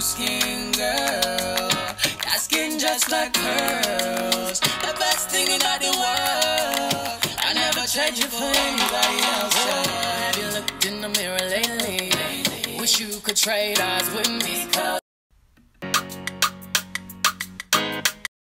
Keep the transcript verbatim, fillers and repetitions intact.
skin, girl. That skin just like pearls. The best thing in all the world. I never trade you for anybody else. Yeah. Have you looked in the mirror lately? Wish you could trade eyes with me, cause